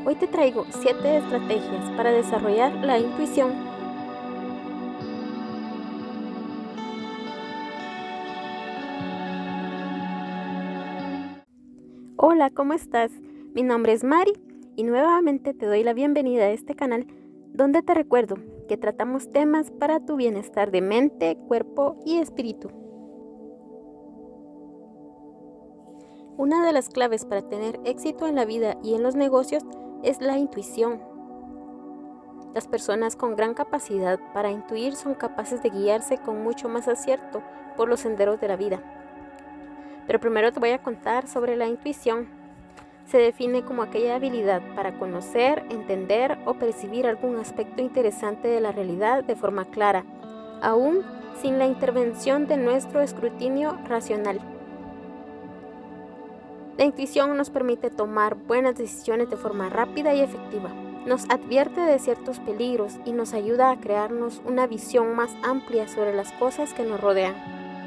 Hoy te traigo 7 estrategias para desarrollar la intuición. Hola, ¿cómo estás? Mi nombre es Mari y nuevamente te doy la bienvenida a este canal donde te recuerdo que tratamos temas para tu bienestar de mente, cuerpo y espíritu. Una de las claves para tener éxito en la vida y en los negocios es la intuición. Las personas con gran capacidad para intuir son capaces de guiarse con mucho más acierto por los senderos de la vida. Pero primero te voy a contar sobre la intuición. Se define como aquella habilidad para conocer, entender o percibir algún aspecto interesante de la realidad de forma clara, aún sin la intervención de nuestro escrutinio racional. La intuición nos permite tomar buenas decisiones de forma rápida y efectiva. Nos advierte de ciertos peligros y nos ayuda a crearnos una visión más amplia sobre las cosas que nos rodean.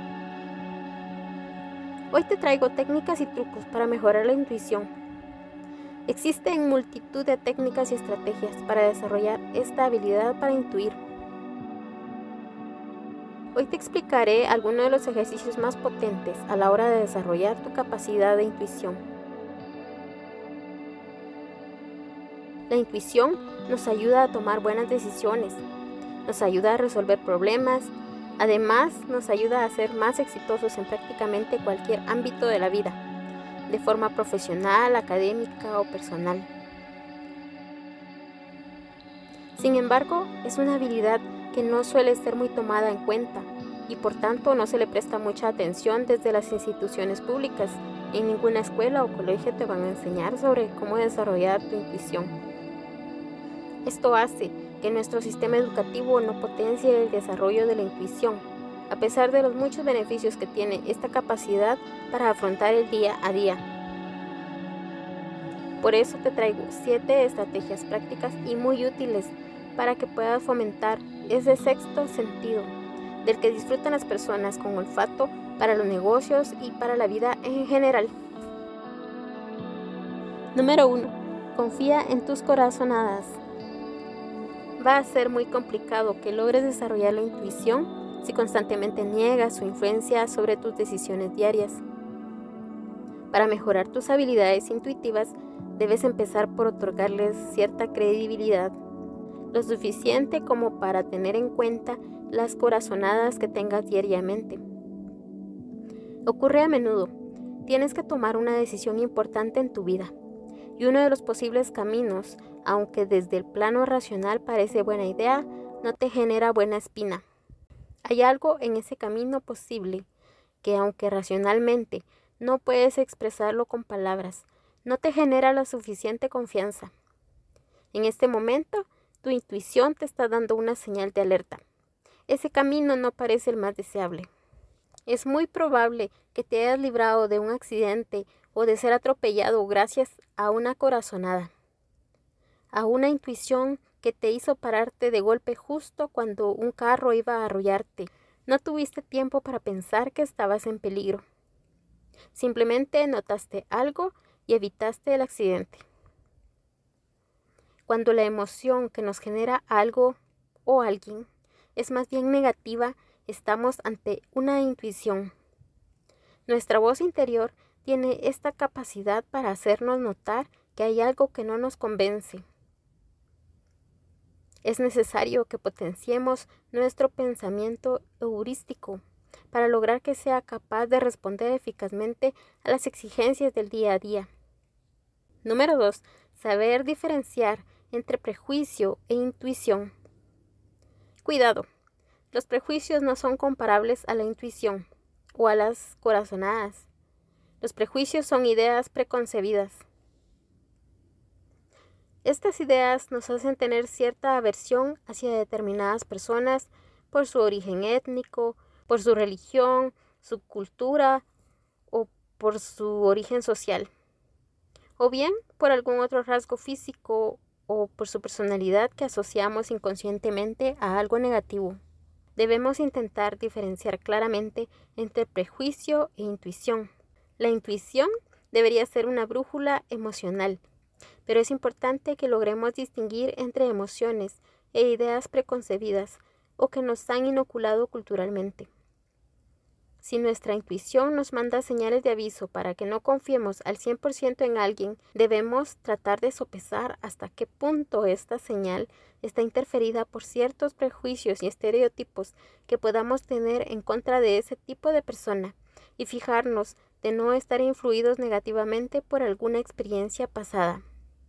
Hoy te traigo técnicas y trucos para mejorar la intuición. Existen multitud de técnicas y estrategias para desarrollar esta habilidad para intuir. Hoy te explicaré algunos de los ejercicios más potentes a la hora de desarrollar tu capacidad de intuición. La intuición nos ayuda a tomar buenas decisiones, nos ayuda a resolver problemas, además nos ayuda a ser más exitosos en prácticamente cualquier ámbito de la vida, de forma profesional, académica o personal. Sin embargo, es una habilidad que no suele ser muy tomada en cuenta y por tanto no se le presta mucha atención desde las instituciones públicas. En ninguna escuela o colegio te van a enseñar sobre cómo desarrollar tu intuición. Esto hace que nuestro sistema educativo no potencie el desarrollo de la intuición, a pesar de los muchos beneficios que tiene esta capacidad para afrontar el día a día. Por eso te traigo 7 estrategias prácticas y muy útiles para que puedas fomentar ese sexto sentido del que disfrutan las personas con olfato para los negocios y para la vida en general. Número 1. Confía en tus corazonadas. Va a ser muy complicado que logres desarrollar la intuición si constantemente niegas su influencia sobre tus decisiones diarias. Para mejorar tus habilidades intuitivas, debes empezar por otorgarles cierta credibilidad, lo suficiente como para tener en cuenta las corazonadas que tengas diariamente. Ocurre a menudo, tienes que tomar una decisión importante en tu vida, y uno de los posibles caminos, aunque desde el plano racional parece buena idea, no te genera buena espina. Hay algo en ese camino posible que, aunque racionalmente no puedes expresarlo con palabras, no te genera la suficiente confianza. En este momento, tu intuición te está dando una señal de alerta. Ese camino no parece el más deseable. Es muy probable que te hayas librado de un accidente o de ser atropellado gracias a una corazonada, a una intuición que te hizo pararte de golpe justo cuando un carro iba a arrollarte. No tuviste tiempo para pensar que estabas en peligro. Simplemente notaste algo y evitaste el accidente. Cuando la emoción que nos genera algo o alguien es más bien negativa, estamos ante una intuición. Nuestra voz interior tiene esta capacidad para hacernos notar que hay algo que no nos convence. Es necesario que potenciemos nuestro pensamiento heurístico para lograr que sea capaz de responder eficazmente a las exigencias del día a día. Número 2. Saber diferenciar entre prejuicio e intuición. Cuidado, los prejuicios no son comparables a la intuición o a las corazonadas. Los prejuicios son ideas preconcebidas. Estas ideas nos hacen tener cierta aversión hacia determinadas personas por su origen étnico, por su religión, su cultura o por su origen social, o bien por algún otro rasgo físico o por su personalidad que asociamos inconscientemente a algo negativo. Debemos intentar diferenciar claramente entre prejuicio e intuición. La intuición debería ser una brújula emocional pero es importante que logremos distinguir entre emociones e ideas preconcebidas o que nos han inoculado culturalmente. Si nuestra intuición nos manda señales de aviso para que no confiemos al 100% en alguien, debemos tratar de sopesar hasta qué punto esta señal está interferida por ciertos prejuicios y estereotipos que podamos tener en contra de ese tipo de persona y fijarnos de no estar influidos negativamente por alguna experiencia pasada.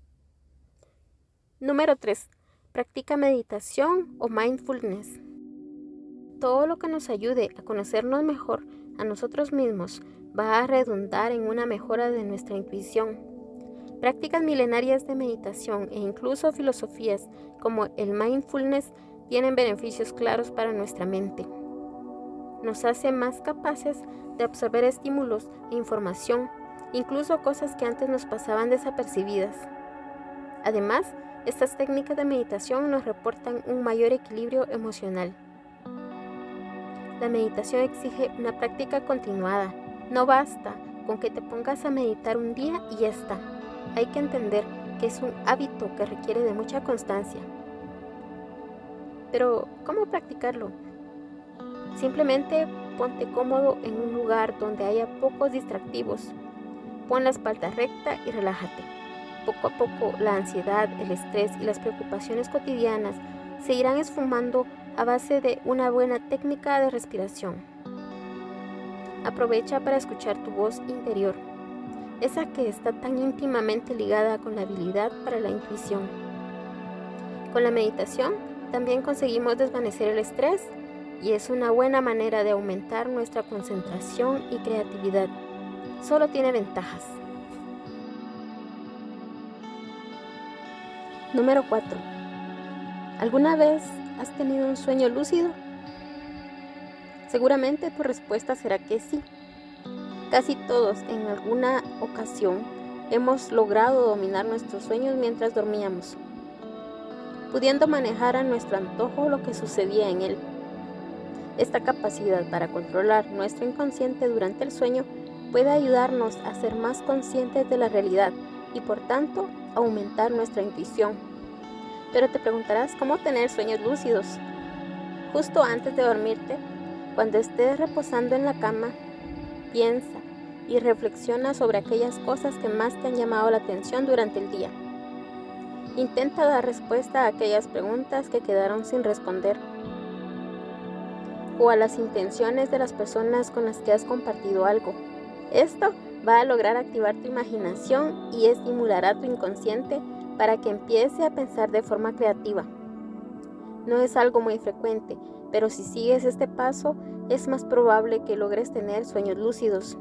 Número 3. Practica meditación o mindfulness. Todo lo que nos ayude a conocernos mejor a nosotros mismos va a redundar en una mejora de nuestra intuición. Prácticas milenarias de meditación e incluso filosofías como el mindfulness tienen beneficios claros para nuestra mente. Nos hace más capaces de absorber estímulos e información, incluso cosas que antes nos pasaban desapercibidas. Además, estas técnicas de meditación nos reportan un mayor equilibrio emocional. La meditación exige una práctica continuada. No basta con que te pongas a meditar un día y ya está. Hay que entender que es un hábito que requiere de mucha constancia. Pero, ¿cómo practicarlo? Simplemente ponte cómodo en un lugar donde haya pocos distractivos. Pon la espalda recta y relájate. Poco a poco, la ansiedad, el estrés y las preocupaciones cotidianas se irán esfumando a base de una buena técnica de respiración. Aprovecha para escuchar tu voz interior, esa que está tan íntimamente ligada con la habilidad para la intuición. Con la meditación también conseguimos desvanecer el estrés y es una buena manera de aumentar nuestra concentración y creatividad. Solo tiene ventajas. Número 4. ¿Alguna vez has tenido un sueño lúcido? Seguramente tu respuesta será que sí. Casi todos en alguna ocasión hemos logrado dominar nuestros sueños mientras dormíamos, pudiendo manejar a nuestro antojo lo que sucedía en él. Esta capacidad para controlar nuestro inconsciente durante el sueño puede ayudarnos a ser más conscientes de la realidad y por tanto aumentar nuestra intuición. Pero te preguntarás cómo tener sueños lúcidos. Justo antes de dormirte, cuando estés reposando en la cama, piensa y reflexiona sobre aquellas cosas que más te han llamado la atención durante el día. Intenta dar respuesta a aquellas preguntas que quedaron sin responder o a las intenciones de las personas con las que has compartido algo. Esto va a lograr activar tu imaginación y estimulará tu inconsciente para que empiece a pensar de forma creativa. No es algo muy frecuente, pero si sigues este paso, es más probable que logres tener sueños lúcidos.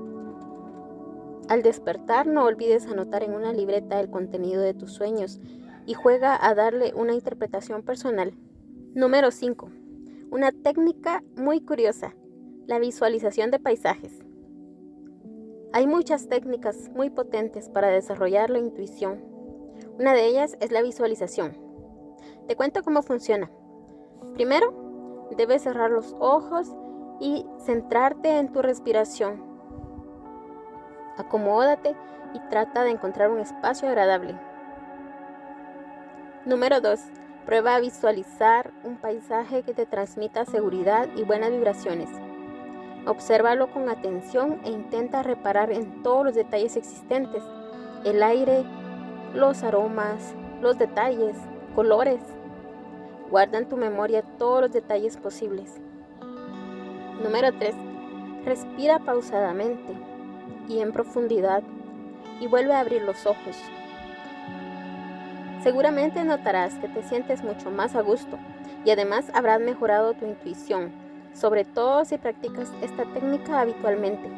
Al despertar, no olvides anotar en una libreta el contenido de tus sueños y juega a darle una interpretación personal. Número 5. Una técnica muy curiosa, la visualización de paisajes. Hay muchas técnicas muy potentes para desarrollar la intuición. Una de ellas es la visualización. Te cuento cómo funciona. Primero, debes cerrar los ojos y centrarte en tu respiración. Acomódate y trata de encontrar un espacio agradable. Número 2. Prueba a visualizar un paisaje que te transmita seguridad y buenas vibraciones. Obsérvalo con atención e intenta reparar en todos los detalles existentes: el aire, los aromas, los detalles, colores. Guarda en tu memoria todos los detalles posibles. Número 3. Respira pausadamente y en profundidad y vuelve a abrir los ojos. Seguramente notarás que te sientes mucho más a gusto y además habrás mejorado tu intuición, sobre todo si practicas esta técnica habitualmente.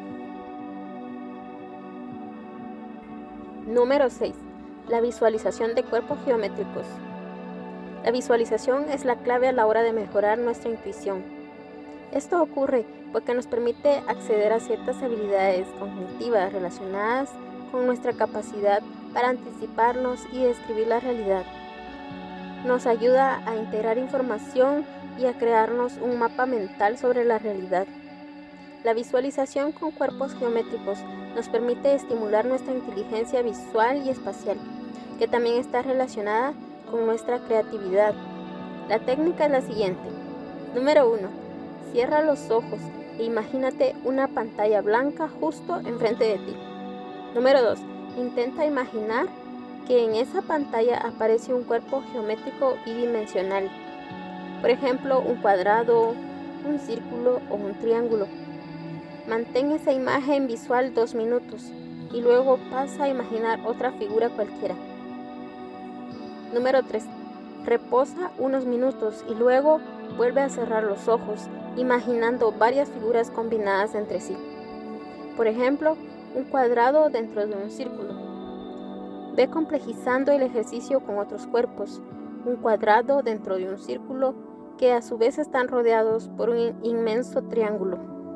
Número 6. La visualización de cuerpos geométricos. La visualización es la clave a la hora de mejorar nuestra intuición. Esto ocurre porque nos permite acceder a ciertas habilidades cognitivas relacionadas con nuestra capacidad para anticiparnos y describir la realidad. Nos ayuda a integrar información y a crearnos un mapa mental sobre la realidad. La visualización con cuerpos geométricos nos permite estimular nuestra inteligencia visual y espacial, que también está relacionada con nuestra creatividad. La técnica es la siguiente. Número 1. Cierra los ojos e imagínate una pantalla blanca justo enfrente de ti. Número 2. Intenta imaginar que en esa pantalla aparece un cuerpo geométrico bidimensional. Por ejemplo, un cuadrado, un círculo o un triángulo. Mantén esa imagen visual 2 minutos y luego pasa a imaginar otra figura cualquiera. Número 3. Reposa unos minutos y luego vuelve a cerrar los ojos, imaginando varias figuras combinadas entre sí. Por ejemplo, un cuadrado dentro de un círculo. Ve complejizando el ejercicio con otros cuerpos. Un cuadrado dentro de un círculo que a su vez están rodeados por un inmenso triángulo.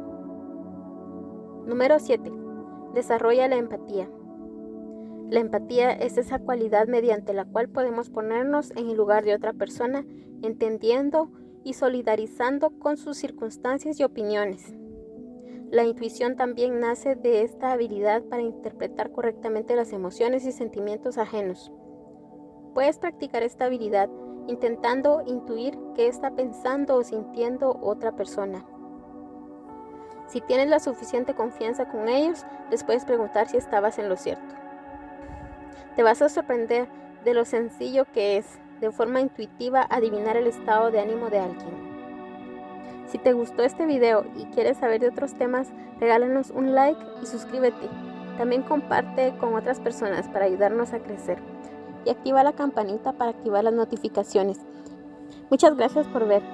Número 7. Desarrolla la empatía. La empatía es esa cualidad mediante la cual podemos ponernos en el lugar de otra persona, entendiendo y solidarizando con sus circunstancias y opiniones. La intuición también nace de esta habilidad para interpretar correctamente las emociones y sentimientos ajenos. Puedes practicar esta habilidad intentando intuir qué está pensando o sintiendo otra persona. Si tienes la suficiente confianza con ellos, les puedes preguntar si estabas en lo cierto. Te vas a sorprender de lo sencillo que es, de forma intuitiva, adivinar el estado de ánimo de alguien. Si te gustó este video y quieres saber de otros temas, regálanos un like y suscríbete. También comparte con otras personas para ayudarnos a crecer. Y activa la campanita para activar las notificaciones. Muchas gracias por ver.